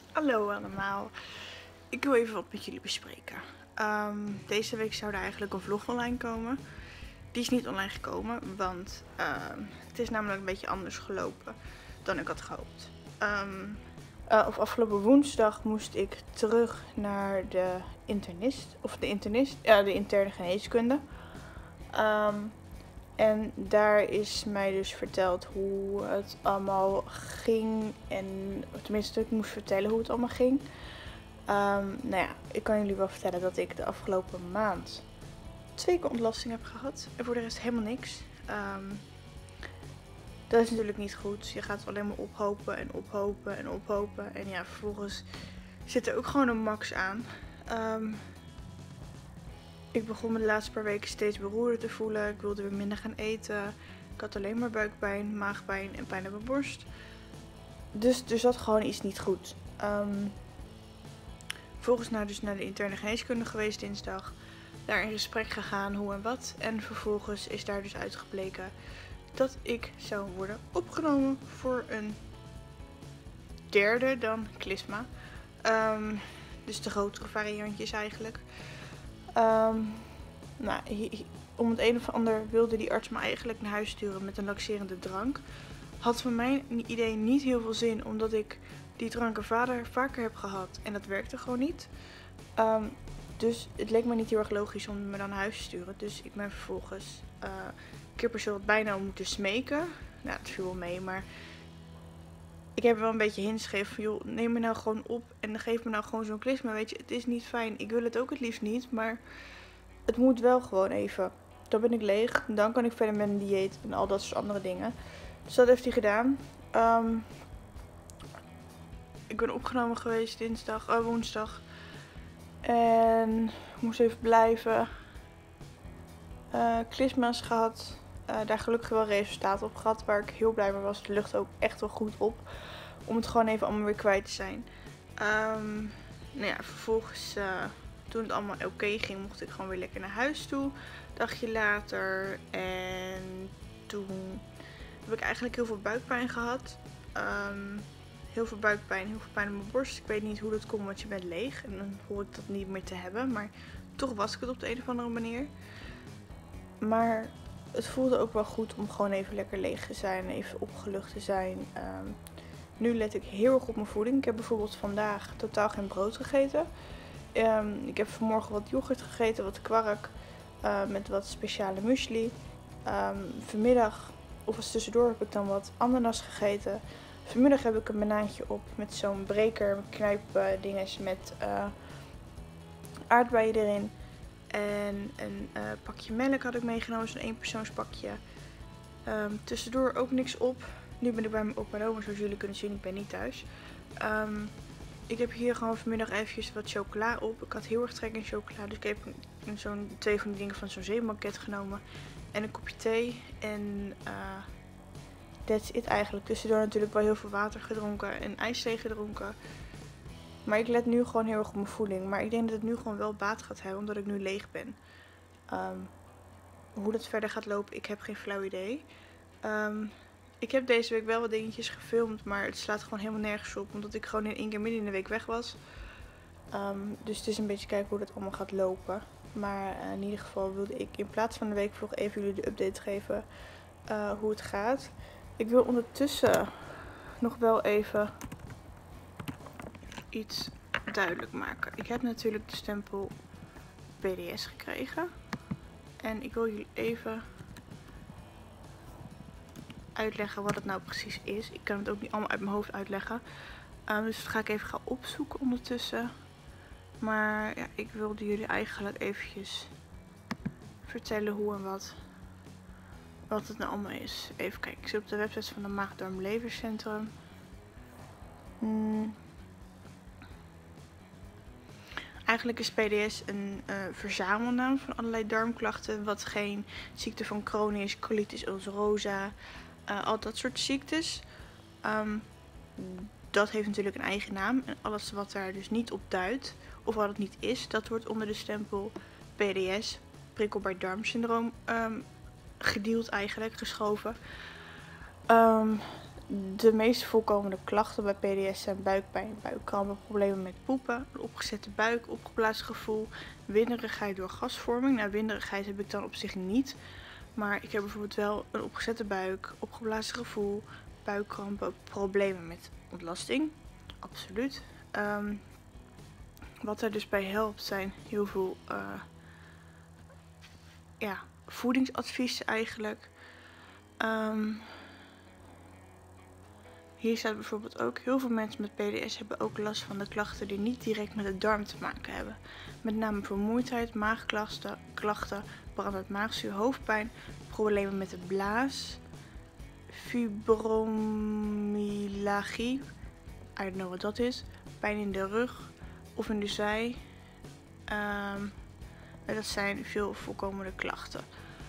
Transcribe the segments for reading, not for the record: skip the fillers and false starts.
Hallo allemaal, ik wil even wat met jullie bespreken. Deze week zou er eigenlijk een vlog online komen. Die is niet online gekomen, want het is namelijk een beetje anders gelopen dan ik had gehoopt. Afgelopen woensdag moest ik terug naar de interne geneeskunde. En daar is mij dus verteld hoe het allemaal ging. En tenminste, ik moest vertellen hoe het allemaal ging. Nou ja, ik kan jullie wel vertellen dat ik de afgelopen maand 2 keer ontlasting heb gehad. En voor de rest helemaal niks. Dat is natuurlijk niet goed. Je gaat alleen maar ophopen en ophopen en ophopen. En ja, vervolgens zit er ook gewoon een max aan. Ik begon me de laatste paar weken steeds beroerder te voelen. Ik wilde weer minder gaan eten. Ik had alleen maar buikpijn, maagpijn en pijn aan mijn borst. Dus er zat gewoon iets niet goed. Vervolgens dus naar de interne geneeskunde geweest dinsdag. Daar in gesprek gegaan hoe en wat. En vervolgens is daar dus uitgebleken dat ik zou worden opgenomen voor een derde dan klisma. Dus de grotere variantjes eigenlijk. Om het een of ander wilde die arts me eigenlijk naar huis sturen met een laxerende drank. Had voor mijn idee niet heel veel zin, omdat ik die dranken vaker heb gehad en dat werkte gewoon niet. Dus het leek me niet heel erg logisch om me dan naar huis te sturen. Dus ik ben vervolgens ik heb er zo bijna om moeten smeken. Nou, het viel wel mee, maar ik heb wel een beetje hints gegeven van, joh, neem me nou gewoon op en geef me nou gewoon zo'n klisma. Weet je, het is niet fijn. Ik wil het ook het liefst niet, maar het moet wel gewoon even. Dan ben ik leeg. Dan kan ik verder met een dieet en al dat soort andere dingen. Dus dat heeft hij gedaan. Ik ben opgenomen geweest woensdag. En moest even blijven. Klisma's gehad. Daar gelukkig wel resultaten op gehad. Waar ik heel blij mee was. Het lucht ook echt wel goed op. Om het gewoon even allemaal weer kwijt te zijn. Vervolgens toen het allemaal oké ging, mocht ik gewoon weer lekker naar huis toe. Een dagje later. En toen heb ik eigenlijk heel veel buikpijn gehad. Heel veel buikpijn, heel veel pijn in mijn borst. Ik weet niet hoe dat komt, want je bent leeg. En dan hoor ik dat niet meer te hebben. Maar toch was ik het op de een of andere manier. Maar het voelde ook wel goed om gewoon even lekker leeg te zijn. Even opgelucht te zijn. Nu let ik heel erg op mijn voeding. Ik heb bijvoorbeeld vandaag totaal geen brood gegeten. Ik heb vanmorgen wat yoghurt gegeten, wat kwark. Met wat speciale muesli. Vanmiddag, of als tussendoor, heb ik dan wat ananas gegeten. Vanmiddag heb ik een banaantje op met zo'n breker, knijpdinges met aardbeien erin. En een pakje melk had ik meegenomen, zo'n eenpersoonspakje. Tussendoor ook niks op. Nu ben ik bij mijn opa en oma, zoals jullie kunnen zien, ik ben niet thuis. Ik heb hier gewoon vanmiddag eventjes wat chocola op. Ik had heel erg trek in chocola, dus ik heb zo'n 2 van die dingen van zo'n zeebanket genomen. En een kopje thee. En that's it eigenlijk. Tussendoor natuurlijk wel heel veel water gedronken en ijsthee gedronken. Maar ik let nu gewoon heel erg op mijn voeding. Maar ik denk dat het nu gewoon wel baat gaat hebben, omdat ik nu leeg ben. Hoe dat verder gaat lopen, ik heb geen flauw idee. Ik heb deze week wel wat dingetjes gefilmd, maar het slaat gewoon helemaal nergens op. Omdat ik gewoon in één keer midden in de week weg was. Dus het is een beetje kijken hoe dat allemaal gaat lopen. Maar in ieder geval wilde ik in plaats van de weekvlog even jullie de update geven hoe het gaat. Ik wil ondertussen nog wel even iets duidelijk maken. Ik heb natuurlijk de stempel PDS gekregen. En ik wil jullie even uitleggen wat het nou precies is. Ik kan het ook niet allemaal uit mijn hoofd uitleggen. Dus dat ga ik even gaan opzoeken ondertussen. Maar ja, ik wilde jullie eigenlijk eventjes vertellen hoe en wat het nou allemaal is. Even kijken, ik zit op de website van het Maag-Darm-Levercentrum. Eigenlijk is PDS een verzamelnaam van allerlei darmklachten. Wat geen ziekte van Crohn is, colitis ulcerosa, al dat soort ziektes. Dat heeft natuurlijk een eigen naam. En alles wat daar dus niet op duidt, of wat het niet is, dat wordt onder de stempel PDS, prikkelbaar darmsyndroom, gedeeld eigenlijk, geschoven. De meest voorkomende klachten bij PDS zijn buikpijn, buikkrampen, problemen met poepen, een opgezette buik, opgeblazen gevoel, winderigheid door gasvorming. Nou, winderigheid heb ik dan op zich niet, maar ik heb bijvoorbeeld wel een opgezette buik, opgeblazen gevoel, buikkrampen, problemen met ontlasting. Absoluut. Wat er dus bij helpt zijn heel veel voedingsadviezen eigenlijk. Hier staat bijvoorbeeld ook, heel veel mensen met PDS hebben ook last van de klachten die niet direct met de darm te maken hebben. Met name vermoeidheid, maagklachten, brandend maagzuur, hoofdpijn, problemen met de blaas, fibromyalgie, I don't know wat dat is, pijn in de rug of in de zij. Dat zijn veel voorkomende klachten.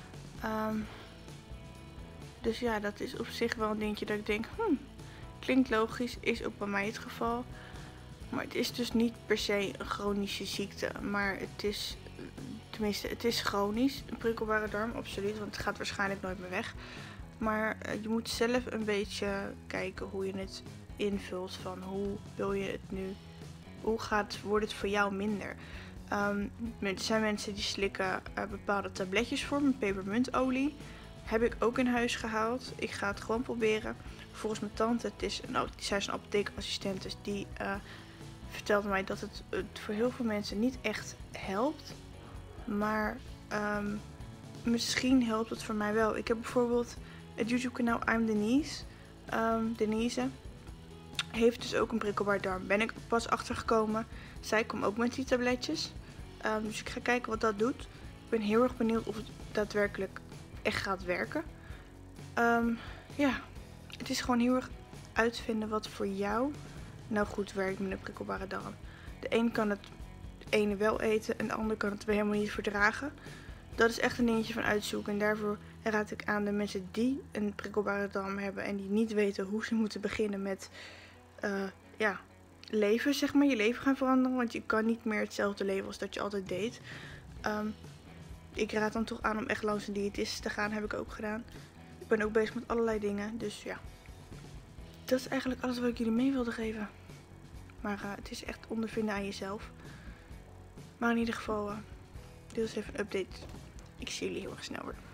Dus ja, dat is op zich wel een dingetje dat ik denk, klinkt logisch, is ook bij mij het geval. Maar het is dus niet per se een chronische ziekte. Maar het is, tenminste, het is chronisch. Een prikkelbare darm, absoluut, want het gaat waarschijnlijk nooit meer weg. Maar je moet zelf een beetje kijken hoe je het invult. Van hoe wil je het nu, wordt het voor jou minder? Er zijn mensen die slikken bepaalde tabletjes voor, met pepermuntolie. Heb ik ook in huis gehaald. Ik ga het gewoon proberen. Volgens mijn tante, zij is een apotheekassistent, dus die vertelde mij dat het voor heel veel mensen niet echt helpt. Maar misschien helpt het voor mij wel. Ik heb bijvoorbeeld het YouTube kanaal I'm Denise. Denise heeft dus ook een prikkelbaar darm. Ben ik pas achtergekomen. Zij kwam ook met die tabletjes. Dus ik ga kijken wat dat doet. Ik ben heel erg benieuwd of het daadwerkelijk echt gaat werken. Het is gewoon heel erg uitvinden wat voor jou nou goed werkt met een prikkelbare darm. De een kan het ene wel eten en de ander kan het weer helemaal niet verdragen. Dat is echt een dingetje van uitzoeken. En daarvoor raad ik aan de mensen die een prikkelbare darm hebben en die niet weten hoe ze moeten beginnen met leven, zeg maar. Je leven gaan veranderen, want je kan niet meer hetzelfde leven als dat je altijd deed. Ik raad dan toch aan om echt langs een diëtist te gaan, heb ik ook gedaan. Ik ben ook bezig met allerlei dingen, dus ja. Dat is eigenlijk alles wat ik jullie mee wilde geven. Maar het is echt ondervinden aan jezelf. Maar in ieder geval, dit was even een update. Ik zie jullie heel erg snel weer.